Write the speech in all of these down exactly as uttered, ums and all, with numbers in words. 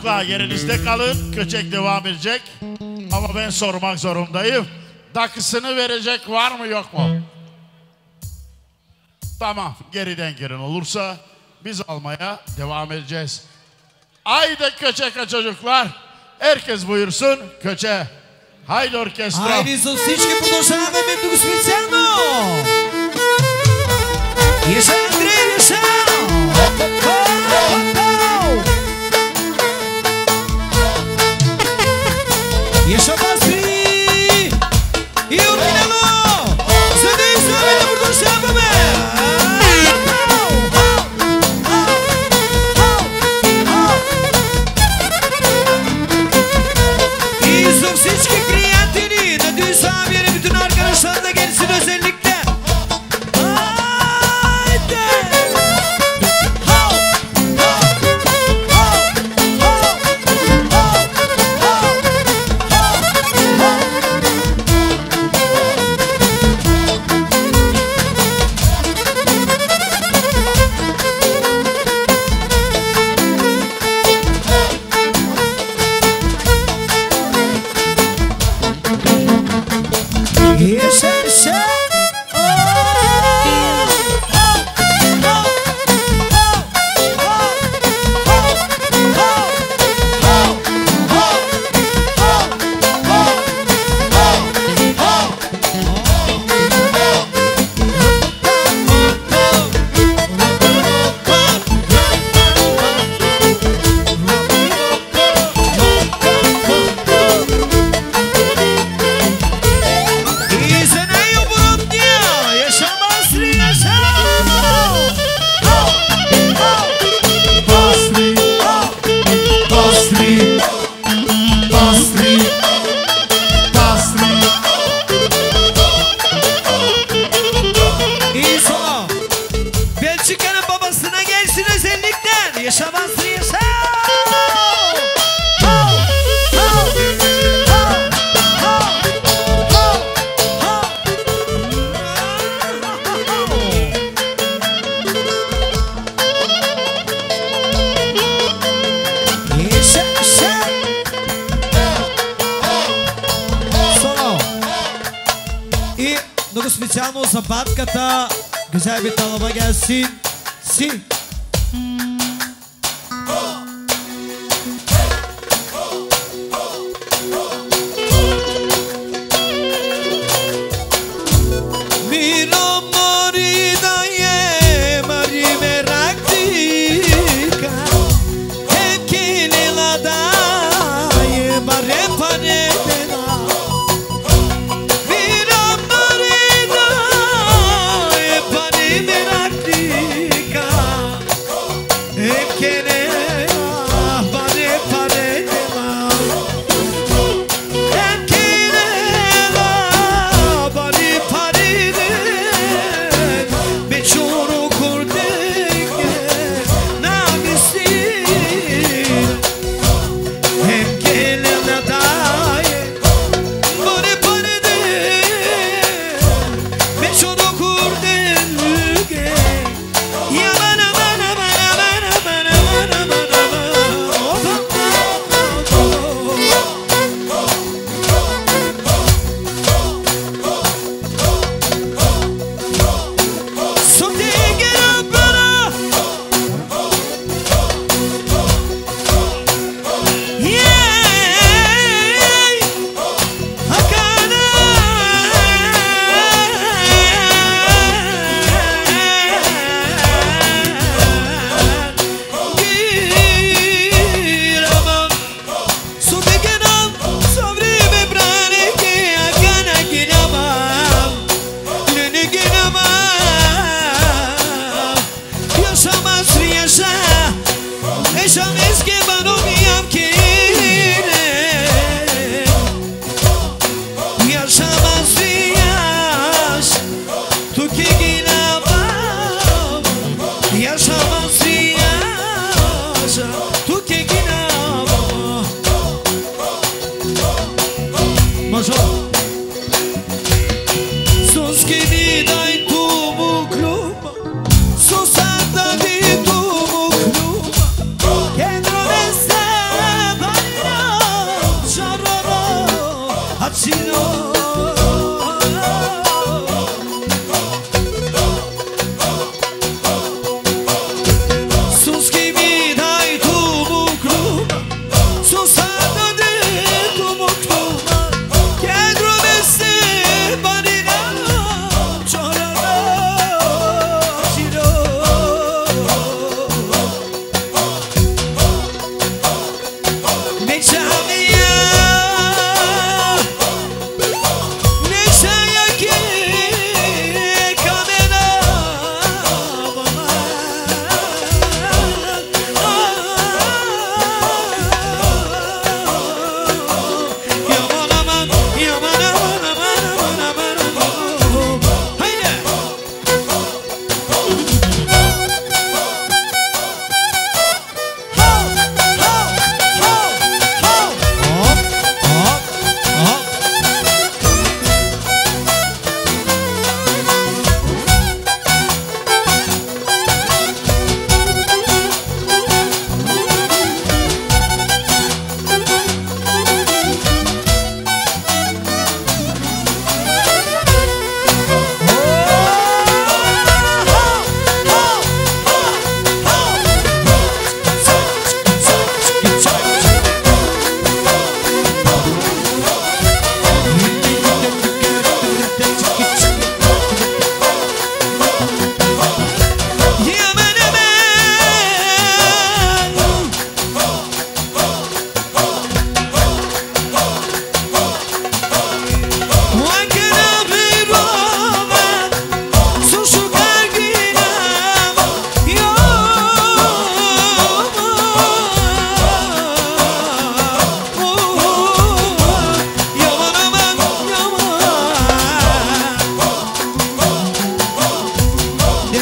Çocuklar yerinizde kalın. Köçek devam edecek. Ama ben sormak zorundayım. Dakısını verecek var mı yok mu? Tamam, geriden girin olursa biz almaya devam edeceğiz. Haydi köçeke çocuklar. Herkes buyursun köçe. Haydi orkestra. Haydi Sosички, продължаваме много специално. Yaşa Andrei, yaşa. Yaşa Basri. İyi oynayalım. Seni izlemeye burada şey yapamam. İyi Sosички приятели. Надеюсь, abi bütün arkadaşlar da gelsin özellikle. Специално за батката, güzel bir talaba gelsin. Si.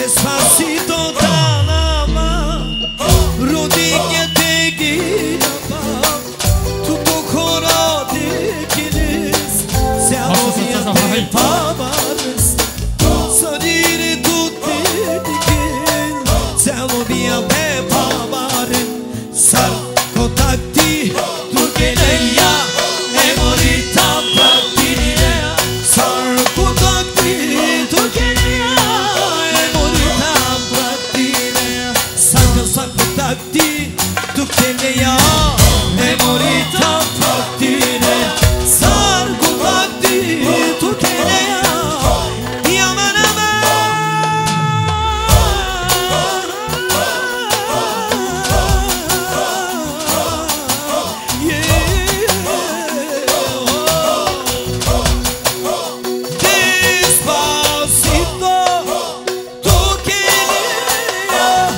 Despacito t'alama, rodinha te guiaba, tutto cora te chiles, siamo via te pavares, salire tutti di chiel, siamo via te pavares, sal contatti, tu che leia, e morita partire, sal contatti, tu che leia. Tu che ne hai e morita partire sargo batti tu che ne hai yamanama Despacito tu che ne hai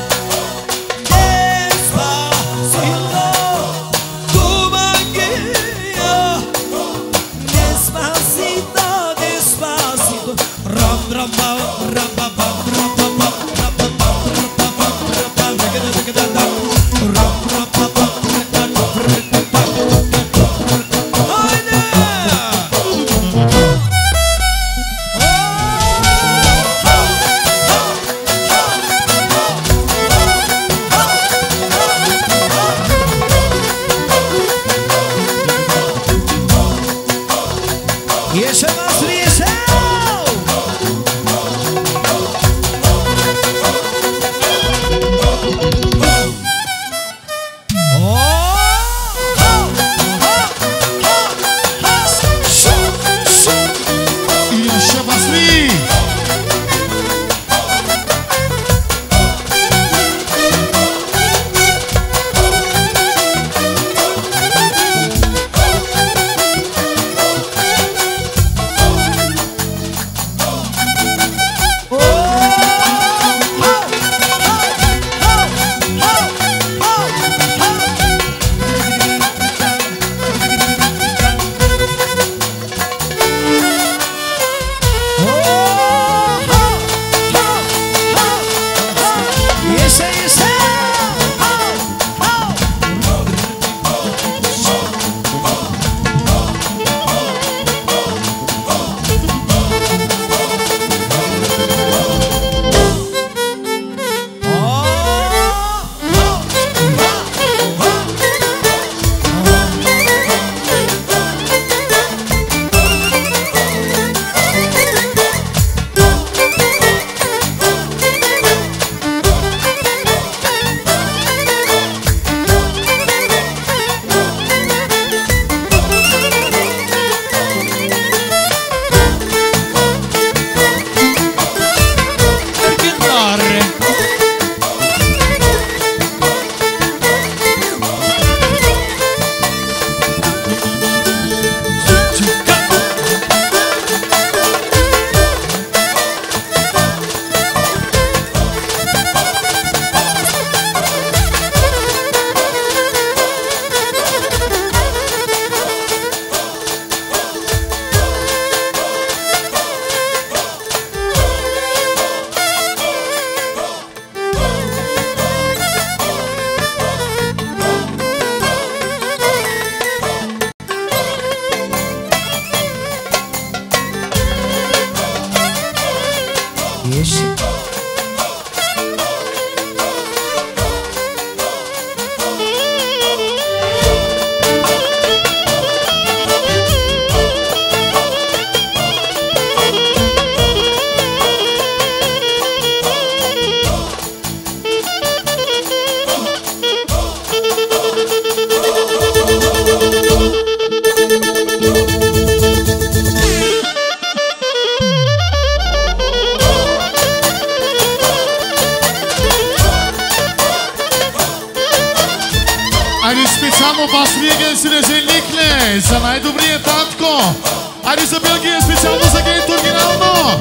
Вас Вегенси Резельникле, за най-добрия татко. Айде за Белгия, специално за гейт оригинално.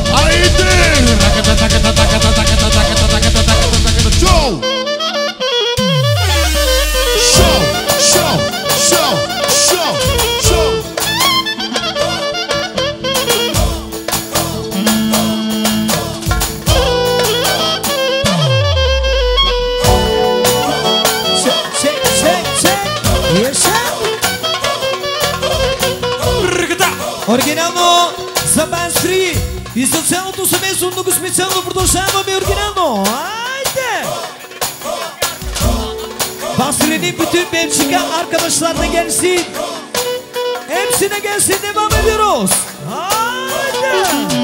Айде! Таката, таката, таката, таката, таката, таката, таката, таката, шоу! Шоу, шоу, шоу, шоу, шоу! Просто много специално продължаваме оригинално. Айде! Bastırının bütün Belçika arkadaşlarına gelsin. Hepsine gelsin, devam ediyoruz. Haydi.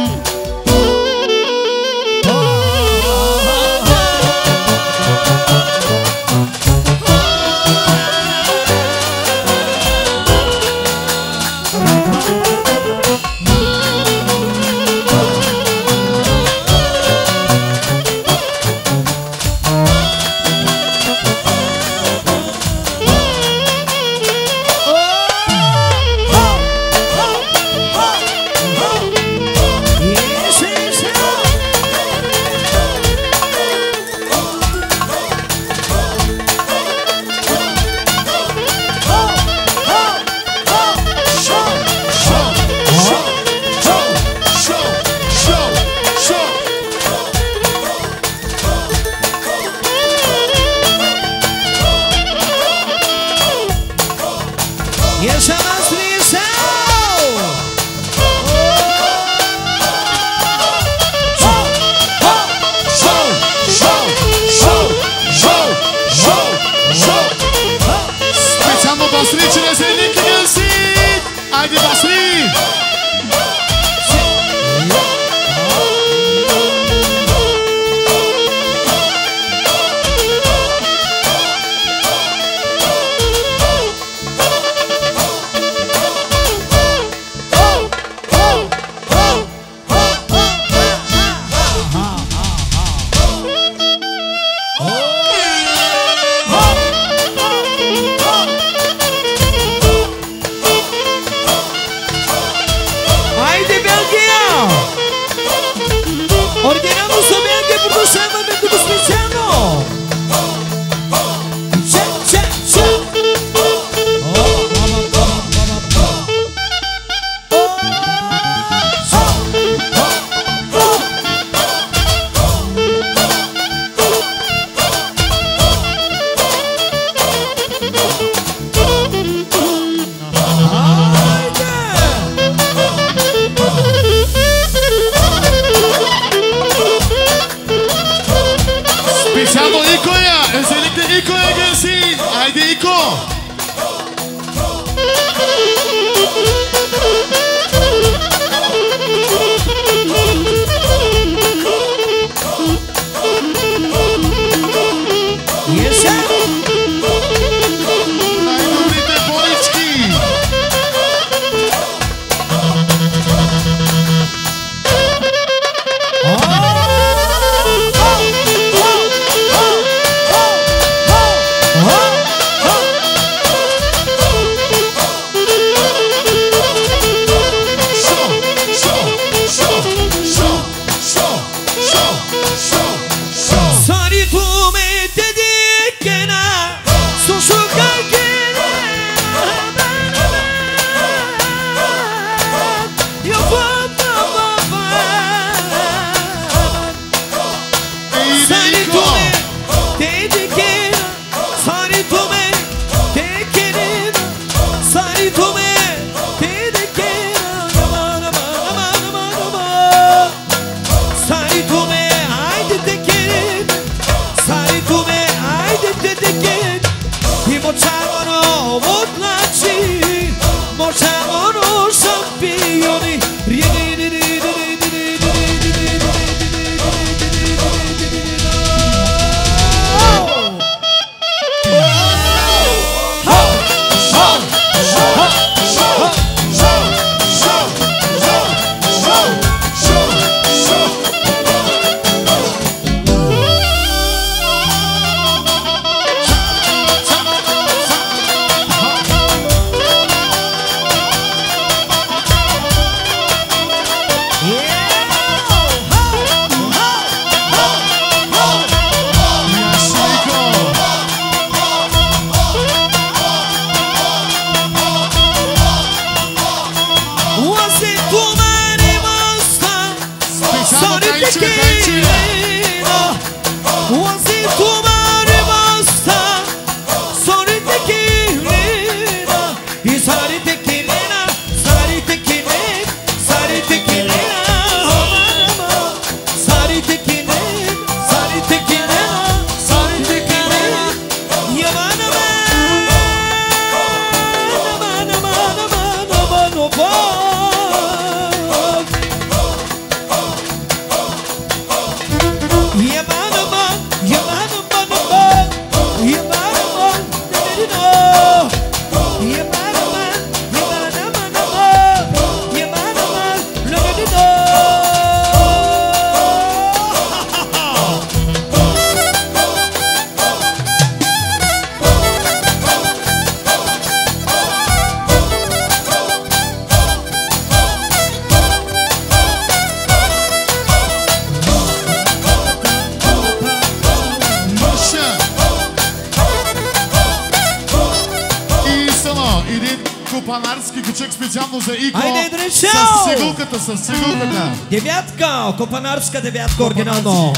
Селянски кючек специално за Ико. Айде, Дренчо! С цигулката, с цигулката. Девятка, копанарска девятка оригинално.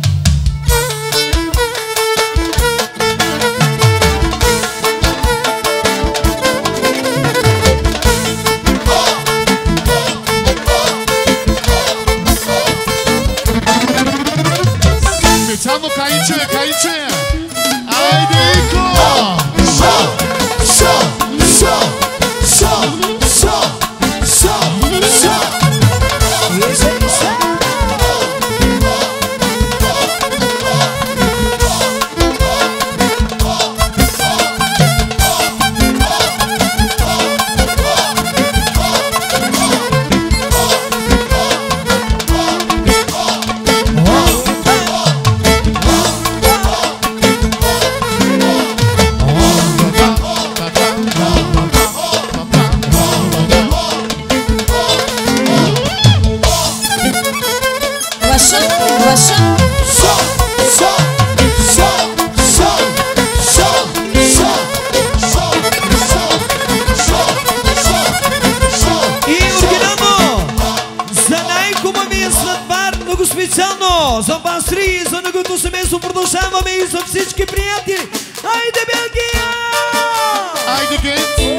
Специално Каинче, Каинче. Айде, Ико! Шо, шо, шо, шо, шо, шо, шо. За вас три, за негото семейство продължаваме и за всички приятели. Айде, Белгия! Айде, Гент!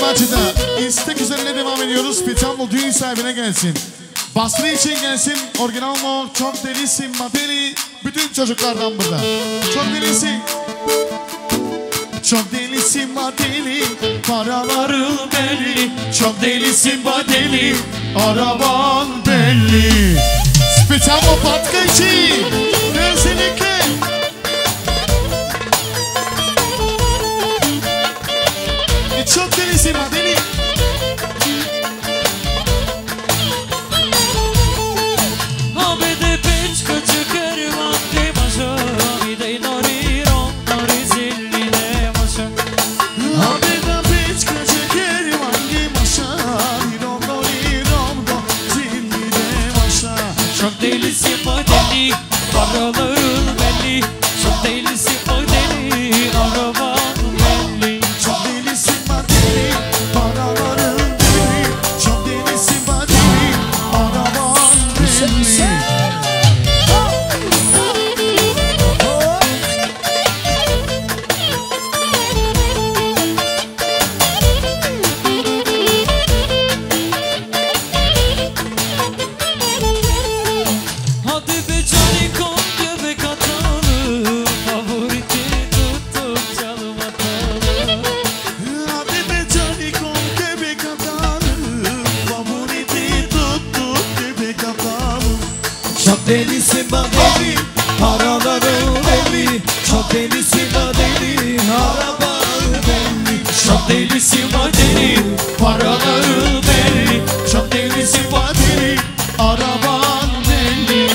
Acı'da istek üzerine devam ediyoruz. Spesial düğün sahibine gelsin. Basri için gelsin. Orijinal Mo, çok delisin, madeli. Bütün çocuklardan burada. Çok delisin. Çok delisin madeli, paraların belli. Çok delisin madeli, araban belli. Spesial Mo Patka için özellikle. Çok delisin madeli. Çok delisi modeli, paraların belli. Çok delisi modeli, araban belli. Çok delisi modeli, paraların belli. Çok delisi modeli, araban belli. Çok delisi modeli, paraların belli. Çok delisi modeli, araban belli. Çok delisi modeli, paraların belli. Çok delisi modeli, araban belli.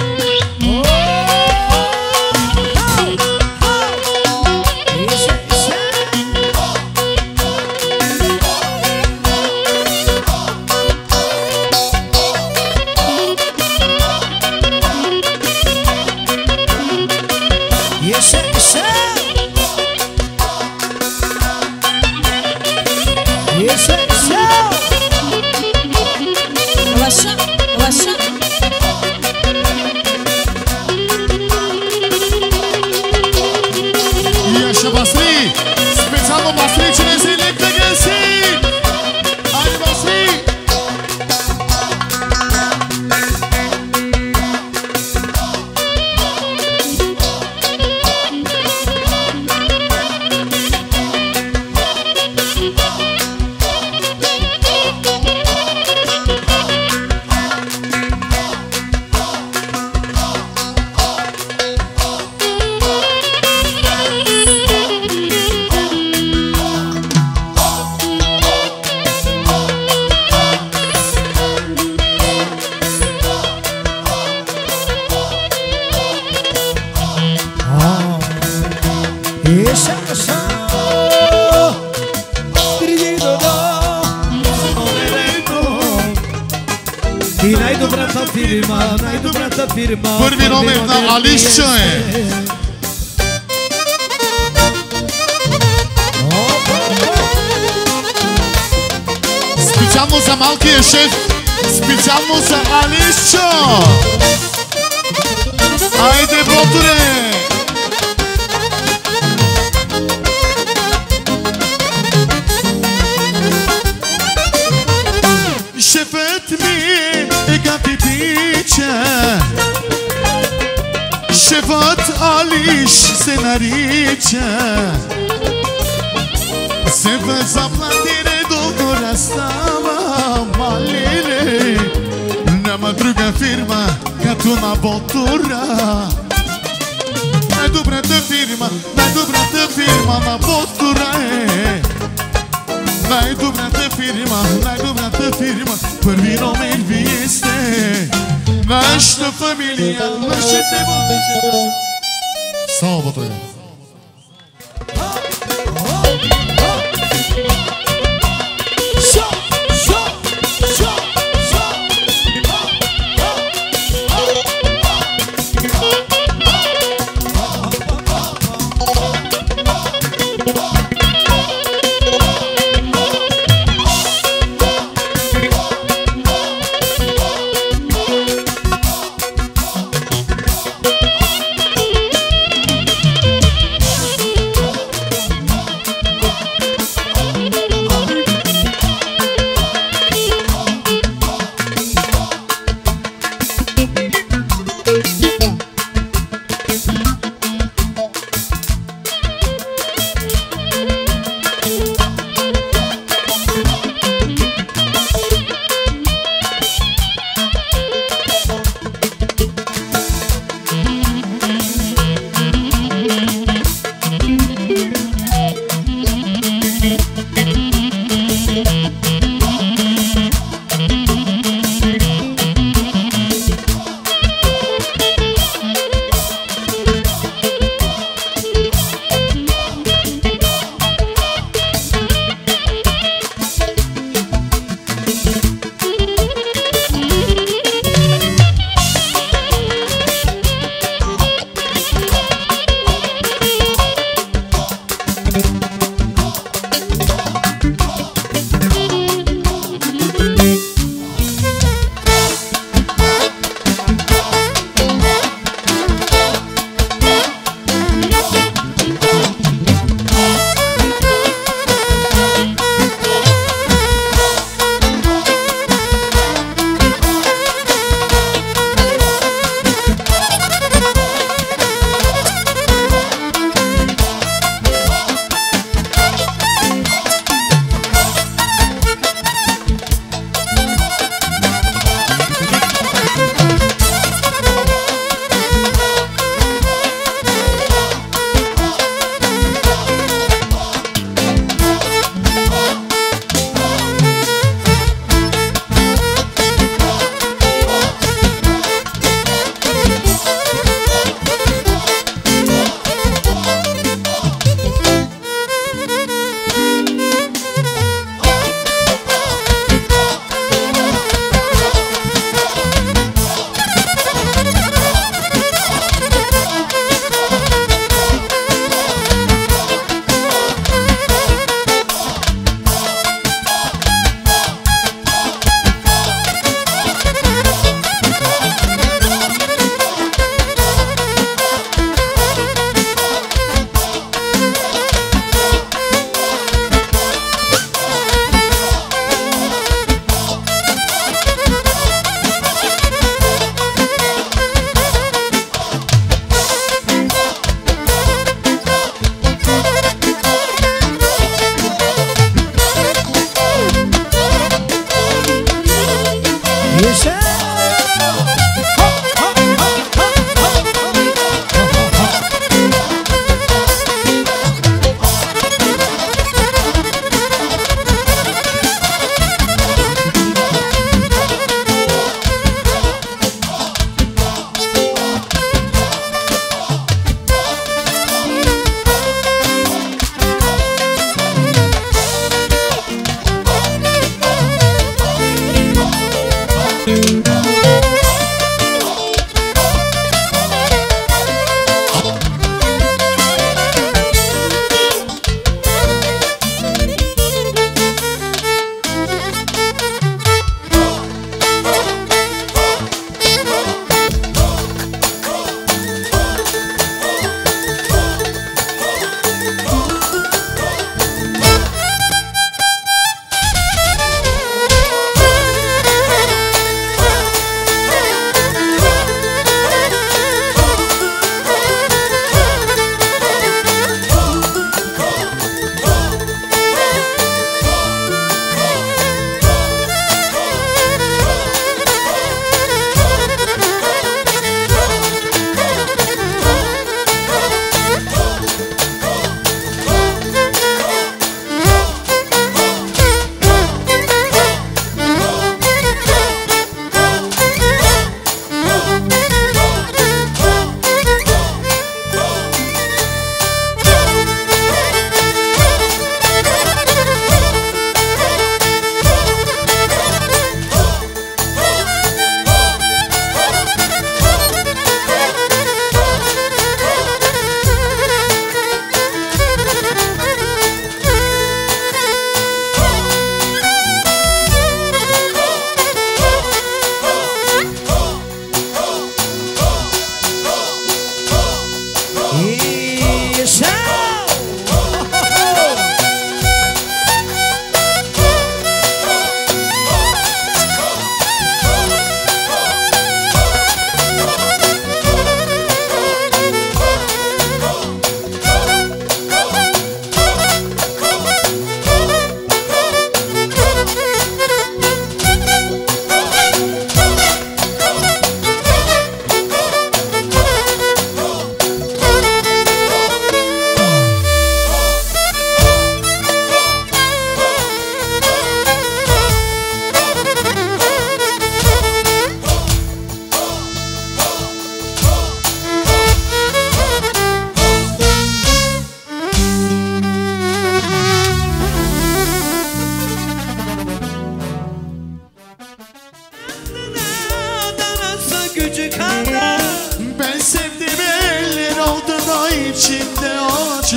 Yaşa Basri, spesial Basri için özellikle gelsin. Hadi Basri. I najdobrata firma, najdobrata firma. Prvi numer na Ališću je. Specijalno za malkije šef, specijalno za Ališću. Ajde Boture. Šefet mi gati piće, šefat Ališ se nariče. Sebe zaplatire dugo rastava malire. Nema druga firma като на Ботура. Най-добрата фирма, най-добрата фирма на Ботура е. Най-добрата фирма, най-добрата фирма, първи номер вие сте. Нашата фамилия, нашите бъдеще. Само Ботура.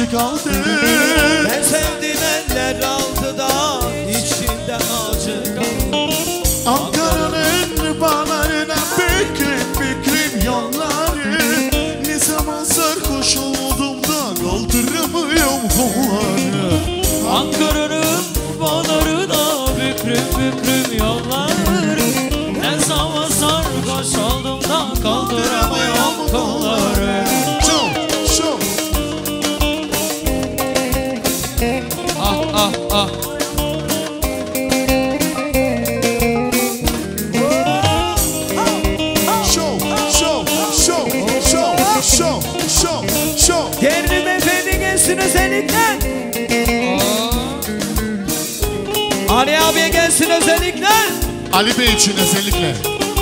acı kaldı. Ben sevdim eller altıda, içinde acı kaldı. Ankara'nın bağlarına büklüm büklüm yolları. Ne zaman sarhoş oldum da kaldıramıyorum kolları. Ankara'nın bağlarına büklüm büklüm yolları. Ne zaman sarhoş oldum da kaldıramıyorum kolları. Şov, şov. Ah ah ah. Şov, şov, şov, şov, şov, şov, şov. Gerilim efendi gelsin özellikle. Ali abiye gelsin özellikle. Ali Bey için özellikle.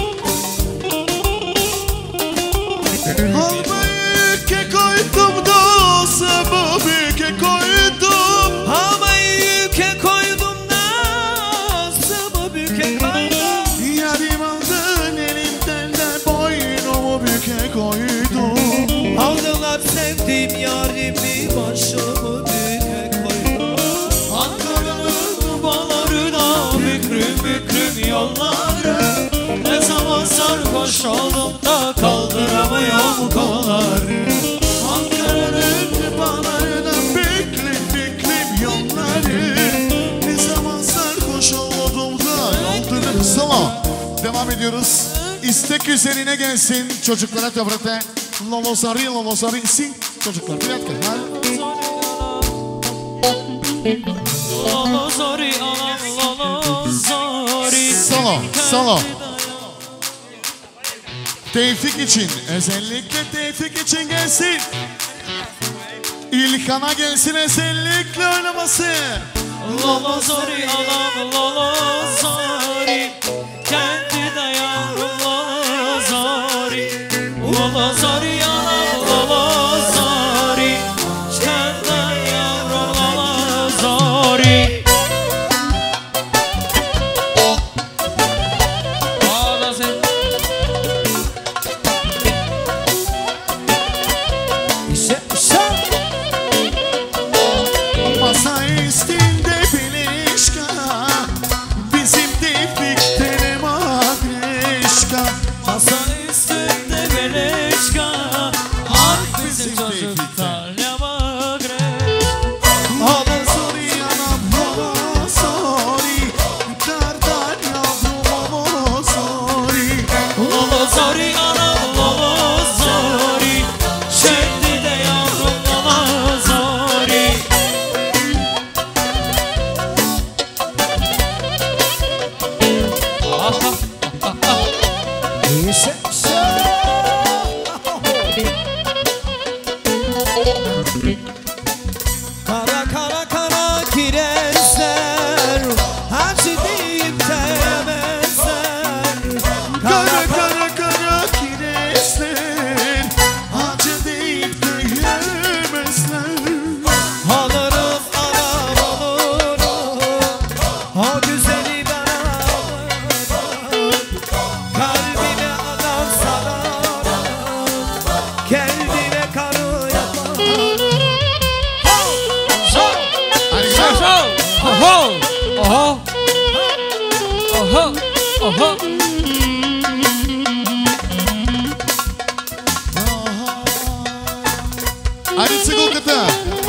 Almayı ke koydum da sebebi ke koydum. Havayı yüke koydum da sabı büke koydum. Yarim aldın elimden de boynumu büke koydum. Aldılar sevdiğim yarimi başımı büke koydum. Ankara'nın bağlarına bükrüm bükrüm yolları. Ne zaman sarhoş oldum da kaldıramıyorum kolları. Ankara'nın bağlarına büklüm büklüm yolları. Ne zaman sarhoş oldum da yolları. Solo. Devam ediyoruz. İstek üzerine gelsin çocuklara tabrate. Lolo sarı, lolo sarı. Sing çocuklar. Bir dakika. Ha? Lolo zori anam lolo zori. Solo, solo. Tevfik için, özellikle Tevfik için gelsin. İlkan'a gelsin özellikle oynaması. Lolo zori anam lolo zori. Kendi de yavrum lolo zori. Lolo zori anam lolo zori. Kendi de yavrum lolo zori. Ağlasın. İşte işte. Masa üstünde bilişka. Bizim Tevfik'te ne magreşka. Masa üstünde beleşka. Ah bizim çocuklar ne magreş. Hala sorry anam, hala sorry. Dardan yavrum, hala sorry. Lolo zori anam lolo zori. Şimdi de yavrum lolo zori. Ah ah ah ah. İşte işte. Kara kara kara kireçler acı deyip de yemezler. Kara kara kara kireçler. Acı deyip de yemezler. Alırım anam olurum. O güzeli bana alırım. Kalbine adam sararım. Kendine karı yaparım. Hadi gidelim. Oho! Oho! Oho! Oho! Hadi цикълката.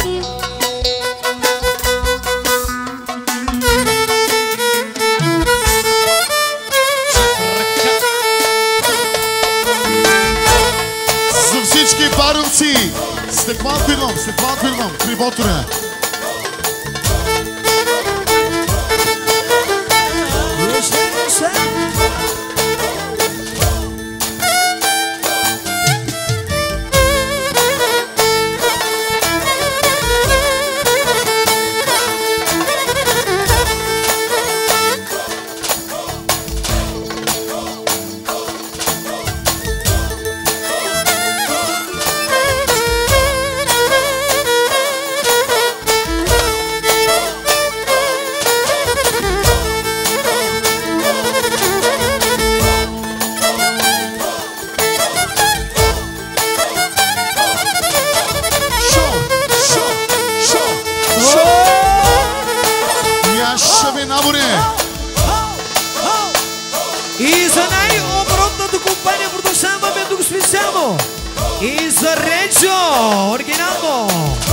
За всички паровци, след малко идвам, след малко идвам, при Ботора. И за най-оборотната компания продължаваме тук специално. И за Речо, оригинално.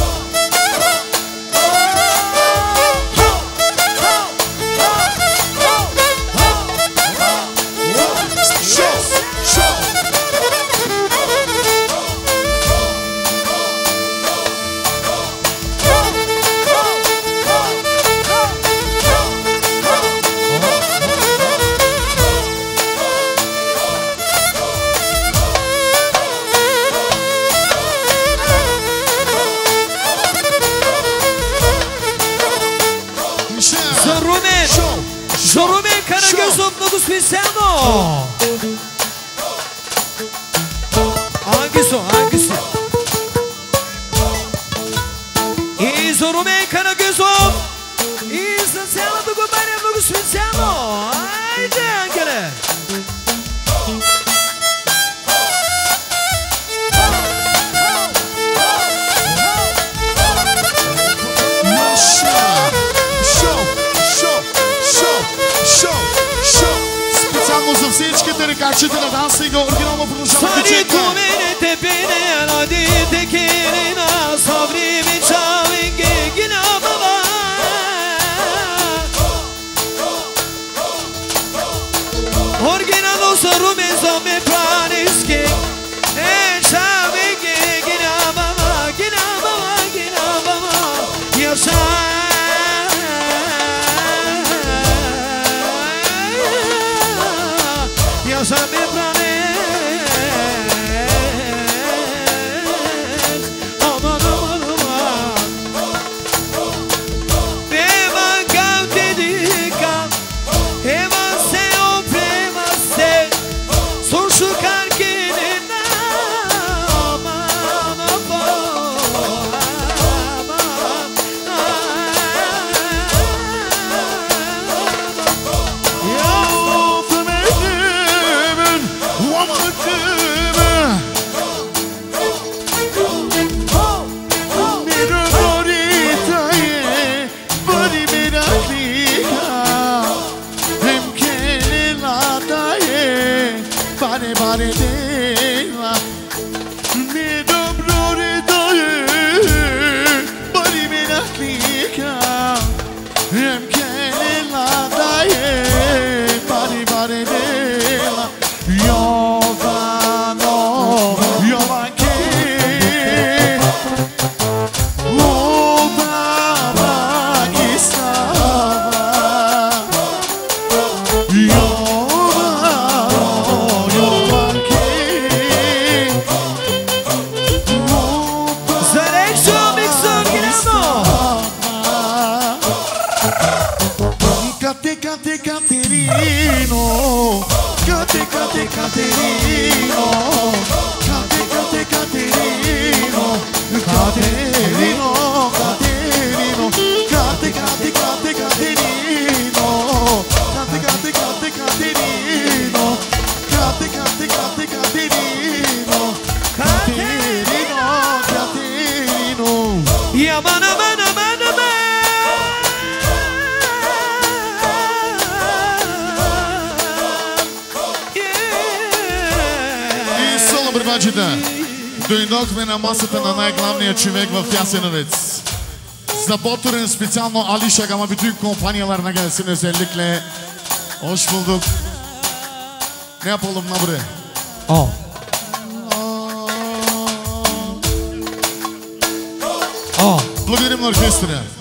За Румен Карагözов много специално. Hangisi o? Hangisi? И за Румен Карагözов. И за цялата компания много специално. Айде, Ангеле! За всичките ръкачите на данса и го оригинално продължаваме течение. Сани туменете пене, родите кирина, собри мечавинги, гина баба. Оригинално за Румен за ме праниски, е чавинги, гина баба, гина баба, гина баба, яша. Să mi planezi, aman aman aman. Prema cam te dica, ema se o prema se, soršu karkinina, aman aman, aman. Bane bane deva, mi dobrore daje, bari mi naklika, hem kelela daje, bari bari deva, Jovano, Jovanke, Obama Istava, Cate Caterino, cate cate Caterino, cate cate Caterino, Caterino, Caterino, cate cate cate Caterino, cate cate cate Caterino, cate cate cate Caterino, Caterino, Caterino. Yaman aman aman aman. Бърбачите, дойдохме на масата на най-главния човек в Ясеновец. За Ботурен специално Алиша Gama bütün kompanyalarına gelsin özellikle. Hoş bulduk. Ne yapalım lan buraya? Oh. Oh. Благодарим оркестра.